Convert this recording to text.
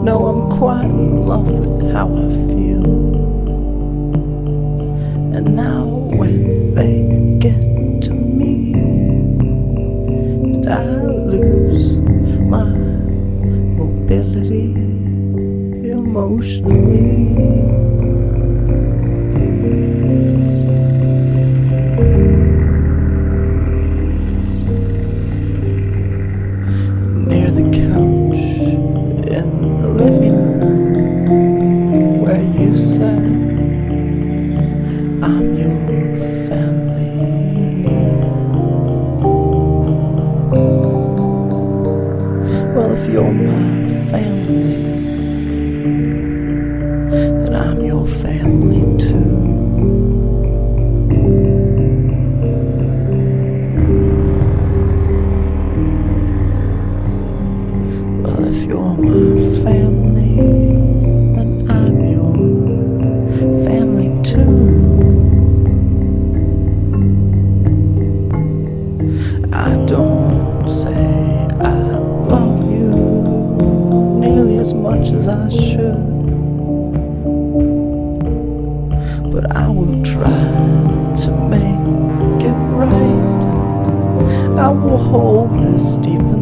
No, I'm quite in love with how I feel. And now when they get to me, and I lose my mobility emotionally. Near the couch in the living room where you said I'm your family. Well, if you're my family, then I'm your family too. Well, if you're my family, then I'm your family too. I don't say I love you nearly as much as I should, but I will try to make it right. I will hold this deep